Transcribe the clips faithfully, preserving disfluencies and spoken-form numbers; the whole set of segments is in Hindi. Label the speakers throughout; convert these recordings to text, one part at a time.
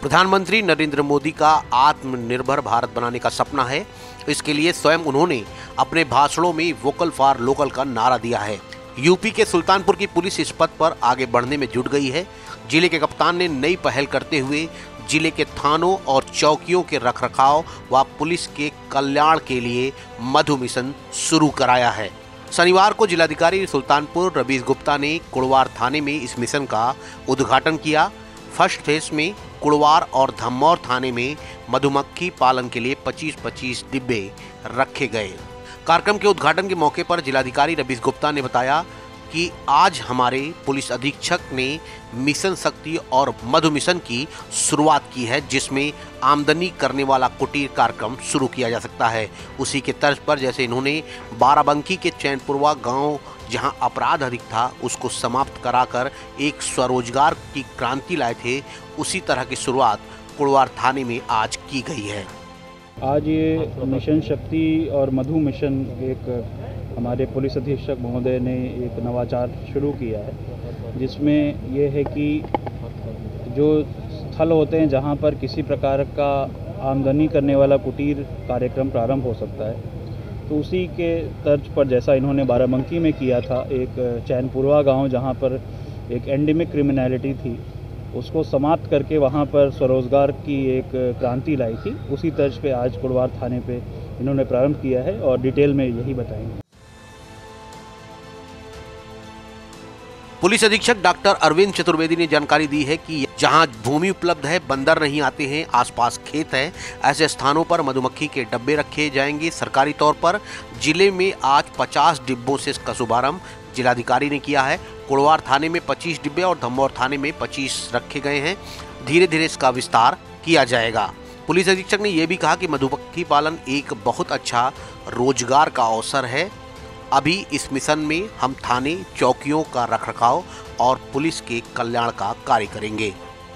Speaker 1: प्रधानमंत्री नरेंद्र मोदी का आत्मनिर्भर भारत बनाने का सपना है। इसके लिए स्वयं उन्होंने अपने भाषणों में वोकल फॉर लोकल का नारा दिया है। यूपी के सुल्तानपुर की पुलिस इस पथ पर आगे बढ़ने में जुट गई है। जिले के कप्तान ने नई पहल करते हुए जिले के थानों और चौकियों के रखरखाव व पुलिस के कल्याण के लिए मधु मिशन शुरू कराया है। शनिवार को जिलाधिकारी सुल्तानपुर रवीश गुप्ता ने कुड़वार थाने में इस मिशन का उद्घाटन किया। फर्स्ट फेज में कुड़वार और धम्मौर थाने में मधुमक्खी पालन के लिए पच्चीस पच्चीस डिब्बे रखे गए। कार्यक्रम के उद्घाटन के मौके पर जिलाधिकारी रवीश गुप्ता ने बताया कि आज हमारे पुलिस अधीक्षक ने मिशन शक्ति और मधु मिशन की शुरुआत की है, जिसमें आमदनी करने वाला कुटीर कार्यक्रम शुरू किया जा सकता है। उसी के तर्ज पर जैसे इन्होंने बाराबंकी के चैनपुरवा गांव जहां अपराध अधिक था उसको समाप्त कराकर एक स्वरोजगार की क्रांति लाए थे, उसी तरह की शुरुआत कुड़वार थाने में आज की गई है।
Speaker 2: आज ये मिशन शक्ति और मधु मिशन एक हमारे पुलिस अधीक्षक महोदय ने एक नवाचार शुरू किया है, जिसमें यह है कि जो स्थल होते हैं जहां पर किसी प्रकार का आमदनी करने वाला कुटीर कार्यक्रम प्रारंभ हो सकता है, तो उसी के तर्ज पर जैसा इन्होंने बाराबंकी में किया था, एक चैनपुरवा गांव जहां पर एक एंडेमिक क्रिमिनलिटी थी उसको समाप्त करके वहां पर स्वरोजगार की एक क्रांति लाई थी, उसी तर्ज पे आज कुड़वार थाने पे इन्होंने प्रारंभ किया है और डिटेल में यही बताएंगे।
Speaker 1: पुलिस अधीक्षक डॉक्टर अरविंद चतुर्वेदी ने जानकारी दी है कि जहां भूमि उपलब्ध है, बंदर नहीं आते हैं, आसपास खेत है, ऐसे स्थानों पर मधुमक्खी के डब्बे रखे जाएंगे। सरकारी तौर पर जिले में आज पचास डिब्बों से इसका शुभारंभ जिलाधिकारी ने किया है। कुड़वार थाने में पच्चीस डिब्बे और धम्मौर थाने में पच्चीस रखे गए हैं। धीरे धीरे इसका विस्तार किया जाएगा। पुलिस अधीक्षक ने यह भी कहा कि मधुमक्खी पालन एक बहुत अच्छा रोजगार का अवसर है। अभी इस मिशन में हम थाने चौकियों का रखरखाव और पुलिस के कल्याण का कार्य करेंगे।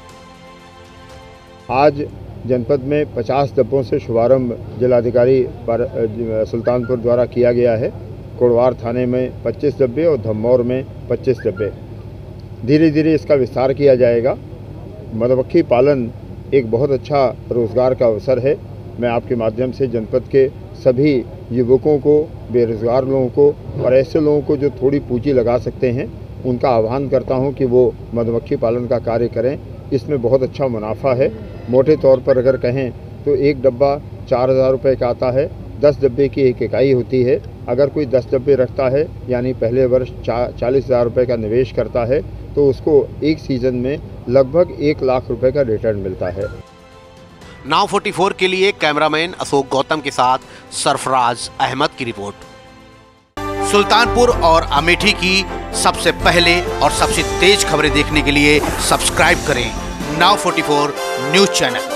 Speaker 3: आज जनपद में पचास डिब्बों से शुभारंभ जिलाधिकारी सुल्तानपुर द्वारा किया गया है। कुड़वार थाने में पच्चीस डिब्बे और धम्मौर में पच्चीस डिब्बे। धीरे धीरे इसका विस्तार किया जाएगा। मधुमक्खी पालन एक बहुत अच्छा रोजगार का अवसर है। मैं आपके माध्यम से जनपद के सभी युवकों को, बेरोजगार लोगों को और ऐसे लोगों को जो थोड़ी पूंजी लगा सकते हैं, उनका आह्वान करता हूं कि वो मधुमक्खी पालन का कार्य करें। इसमें बहुत अच्छा मुनाफा है। मोटे तौर पर अगर कहें तो एक डब्बा चार हज़ार रुपये का आता है। दस डब्बे की एक इकाई होती है। अगर कोई दस डब्बे रखता है यानी पहले वर्ष चा, चालीस हज़ार रुपये का निवेश करता है तो उसको एक सीज़न में लगभग एक लाख रुपए का रिटर्न मिलता है।
Speaker 1: नाउ चौवालीस के लिए कैमरामैन अशोक गौतम के साथ सरफराज अहमद की रिपोर्ट। सुल्तानपुर और अमेठी की सबसे पहले और सबसे तेज खबरें देखने के लिए सब्सक्राइब करें नाउ चौवालीस न्यूज चैनल।